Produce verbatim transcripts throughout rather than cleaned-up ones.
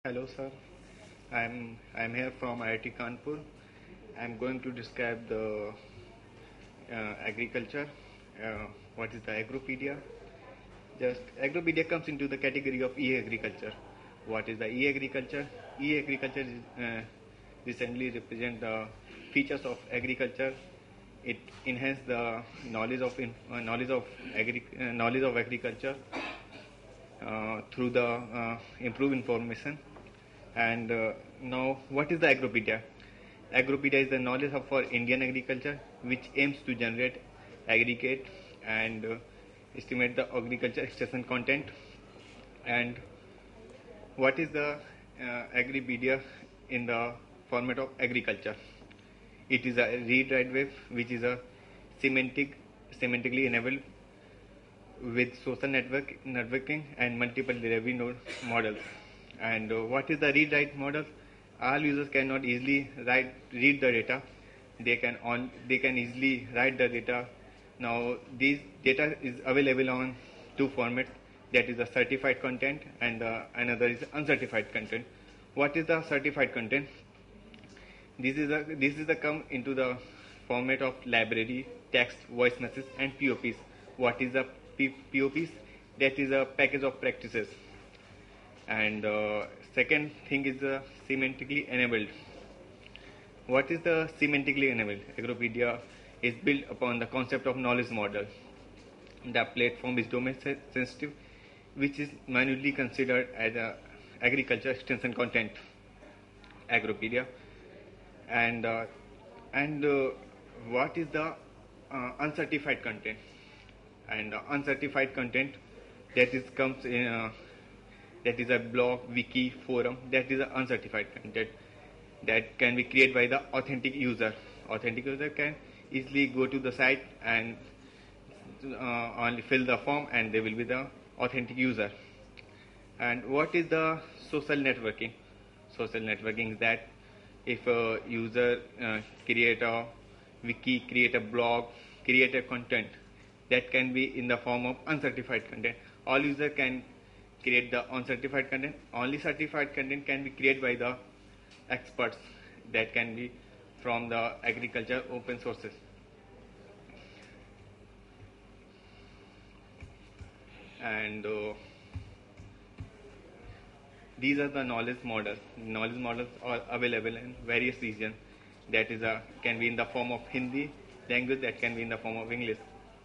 Hello, sir. I'm I'm here from I I T Kanpur. I'm going to describe the uh, agriculture. Uh, what is the Agropedia? Just Agropedia comes into the category of e-agriculture. What is the e-agriculture? E-agriculture is, uh, recently represent the features of agriculture. It enhance the knowledge of in, uh, knowledge of agri- uh, knowledge of agriculture uh, through the uh, improved information. And uh, now, what is the Agropedia? Agropedia is the knowledge hub for Indian agriculture, which aims to generate, aggregate, and uh, estimate the agriculture extension content. And what is the uh, Agripedia in the format of agriculture? It is a read-write web, which is a semantic, semantically enabled with social network networking and multiple delivery node models. And uh, what is the read-write model? All users cannot easily write read the data. They can on they can easily write the data. Now this data is available on two formats. That is the certified content and uh, another is uncertified content. What is the certified content? This is a this is the come into the format of library, text, voice message, and P O Ps. What is the P- POPs? That is a package of practices. And uh, second thing is uh, semantically enabled. What is the semantically enabled? Agropedia is built upon the concept of knowledge model. The platform is domain sensitive, which is manually considered as a agriculture extension content. Agropedia and uh, and uh, what is the uh, uncertified content? And uh, uncertified content that is comes in uh, that is a blog, wiki, forum. That is a uncertified content that can be created by the authentic user. Authentic user can easily go to the site and uh, only fill the form, and they will be the authentic user. And what is the social networking? Social networking is that if a user uh, create a wiki, create a blog, create a content, that can be in the form of uncertified content. All user can create the uncertified content. Only certified content can be created by the experts. That can be from the agriculture open sources. And uh, these are the knowledge models. Knowledge models are available in various regions. That is a can be in the form of Hindi language. That can be in the form of English.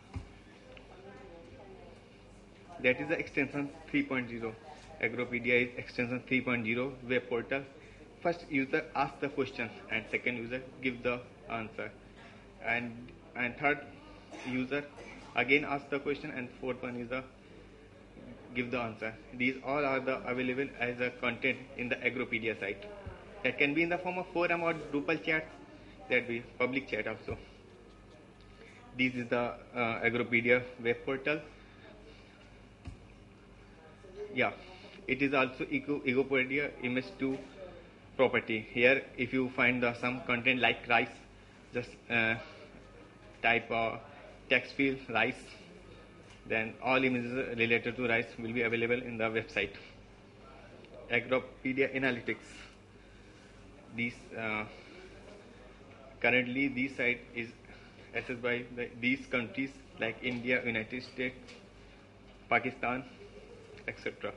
That is the extension three point zero. Agropedia is extension three point zero web portal. First user asks the question and second user gives the answer. And and third user again asks the question and fourth one is the give the answer. These all are the available as a content in the Agropedia site. That can be in the form of forum or Drupal chat. That be public chat also. This is the uh, Agropedia web portal. Yeah, it is also Ego, Egopedia image two property. Here, if you find the, some content like rice, just uh, type uh, text field rice, then all images related to rice will be available in the website. Agropedia Analytics. These uh, currently this site is accessed by the, these countries like India, United States, Pakistan, et cetera.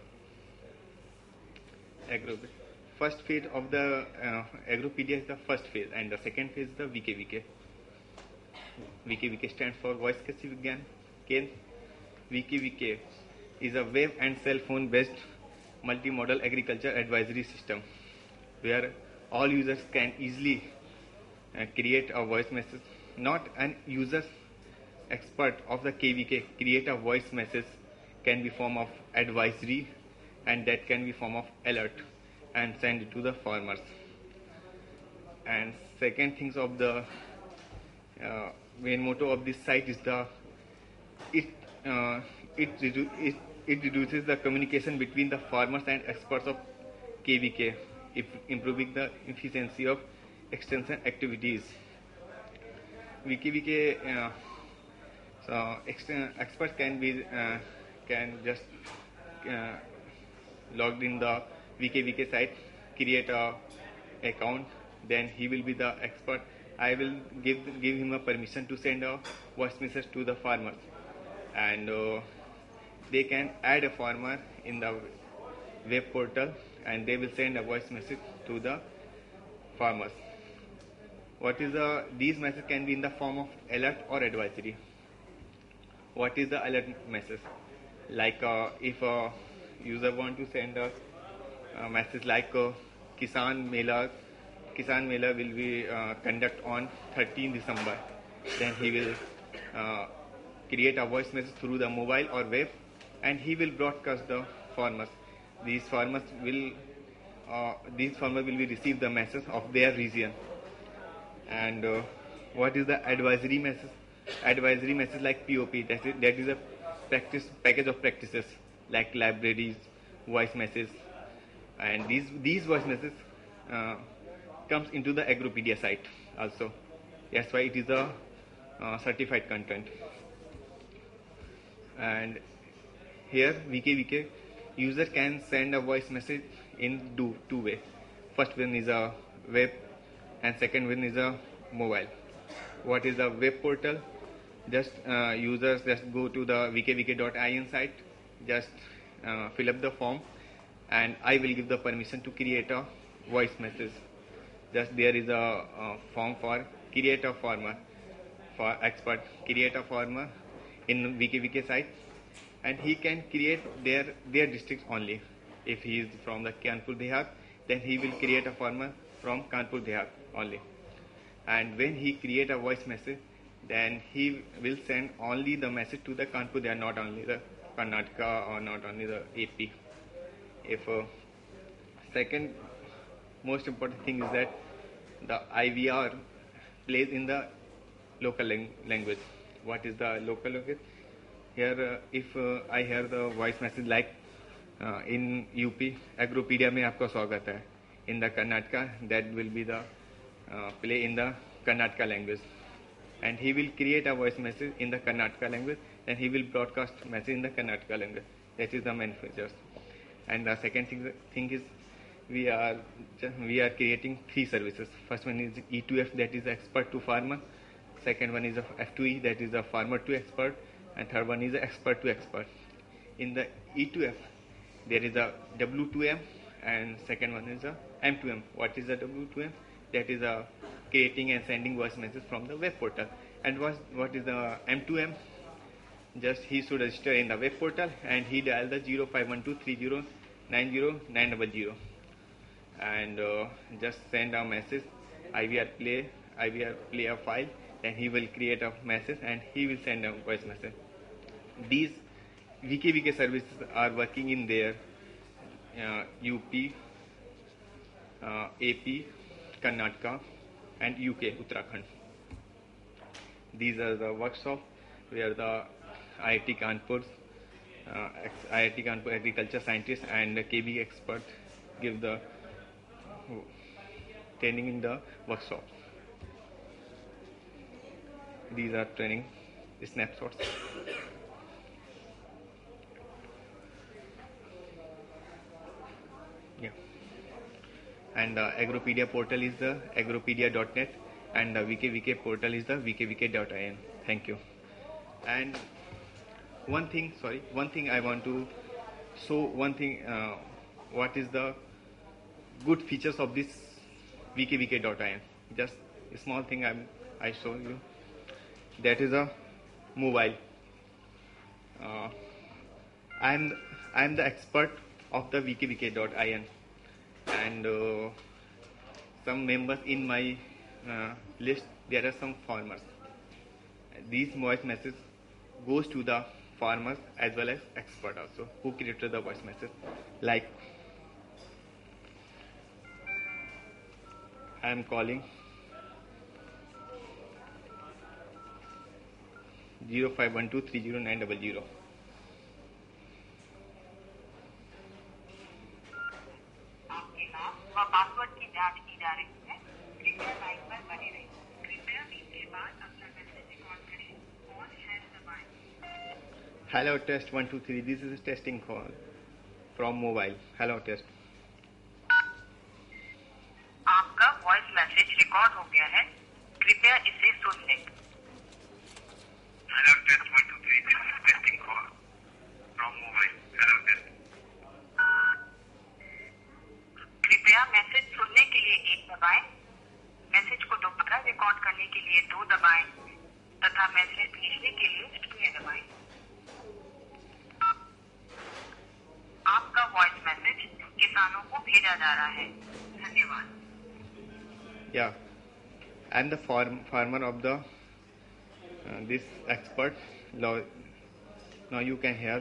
Agro. First phase of the uh, Agropedia is the first phase, and the second phase is the V K V K. V K V K stands for Voice Krishi Vigyan Kendra. V K V K is a web and cell phone based multi-modal agriculture advisory system where all users can easily uh, create a voice message. Not an user expert of the K V K create a voice message can be form of advisory, and that can be form of alert and send it to the farmers. And second things of the uh, main motto of this site is the it uh, it, redu- it it reduces the communication between the farmers and experts of K V K, if improving the efficiency of extension activities. V K V K uh, so ex- experts can be uh, can just uh, logged in the V K V K site, create a account, then he will be the expert. I will give give him a permission to send a voice message to the farmers, and uh, they can add a farmer in the web portal, and they will send a voice message to the farmers. What is the these messages can be in the form of alert or advisory. What is the alert message? Like uh, if a user want to send a, a message like uh, Kisan Mela, Kisan Mela will be uh, conduct on thirteenth December. Then he will uh, create a voice message through the mobile or web, and he will broadcast the farmers. These farmers will uh, these farmers will be receive the message of their region. And uh, what is the advisory message? Advisory message like P O P. That is, that is a practice package of practices like libraries, voice messages, and these these voice messages uh, comes into the Agropedia site also. That's why it is a uh, certified content. And here V K V K user can send a voice message in two two way. First one is a web, and second one is a mobile. What is a web portal? Just uh, users just go to the v k v k dot i n site, just uh, fill up the form, and I will give the permission to create a voice message. Just there is a, a form for create a farmer, for expert create a farmer in V K V K site, and he can create their their districts only. If he is from the Kanpur Dehat, then he will create a farmer from Kanpur Dehat only. And when he create a voice message, then he will send only the message to the Kanpur Dehat, not only the Karnataka or not only the A P. If uh, second most important thing is that the I V R plays in the local lang language. What is the local language? Here, uh, if uh, I hear the voice message like uh, in U P, Agropedia में आपका स्वागत है. In the Karnataka, that will be the uh, play in the Karnataka language, and he will create a voice message in the Karnataka language, and he will broadcast message in the Karnataka language. That is the main features. And the second thing, thing is we are we are creating three services. First one is E two F, that is expert to farmer. Second one is a F two E, that is a farmer to expert, and third one is a expert to expert. In the E two F, there is a W two M, and second one is a M two M. What is the W two M? That is a creating and sending voice message from the web portal. And what what is the M two M? Just he should register in the web portal, and he dial the zero five one two three zero nine zero nine zero zero, and uh, just send a message. I V R play I V R play a file. Then he will create a message, and he will send a voice message. These V K V K services are working in their uh, U P, uh, A P, Karnataka, and U K, Uttarakhand. These are the workshops where the I I T Kanpur, uh, I I T Kanpur agriculture scientists and K B experts give the training in the workshops. These are training snapshots. Yeah. And the Agropedia portal is the agropedia dot net, and the V K V K portal is the v k v k dot i n. Thank you. And one thing, sorry, one thing I want to show, one thing, uh, what is the good features of this v k v k dot i n. Just a small thing I'm, I show you. That is a mobile. Uh, I'm I'm the expert of the v k v k dot i n, and uh, some members in my uh, list, there are some farmers. These voice messages goes to the farmers as well as expert also who created the voice message. Like I am calling zero five one two three zero nine zero zero. आपके नाम व password की जांच की जा रही है. कृपया लाइन पर बने रहें. कृपया बीप के बाद अपना मैसेज रिकॉर्ड करें और हैश दबाएं. Hello test one two three. This is a testing call from mobile. Hello test. Record हो गया है, कृपया इसे सुन लें। Hello, test one two three. This is testing call from mobile. Hello, test. कृपया मैसेज सुनने के लिए एक दबाएं, मैसेज को दोबारा रिकॉर्ड करने के लिए दो दबाएं तथा मैसेज भेजने के लिए शून्य दबाएं। आपका वॉइस मैसेज किसानों को भेजा जा रहा है। धन्यवाद। Yeah, I'm the farm, farmer of the uh, this expert. Now, now you can hear.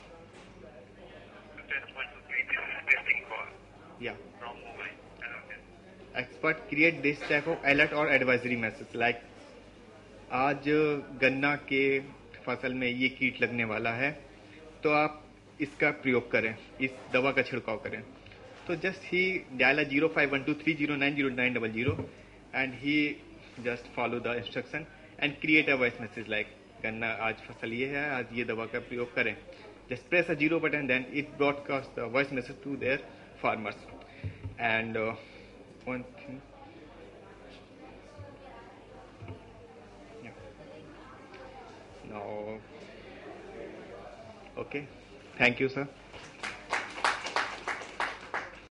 Test one two three. This is testing call Yeah, from mobile. Hello, test. expert create this type of alert or advisory message like आज गन्ना के फसल में ये कीट लगने वाला है, तो आप इसका प्रयोग करें, इस दवा का छिड़काव करें। तो जस्ट ही dial zero five one two three zero nine zero nine double zero and ही just follow the instruction and create a voice message like गन्ना आज फसल ये है, आज ये दवा का प्रयोग करें। Just press a zero button, then it broadcast the voice message to their farmers and one thing now okay, thank you sir.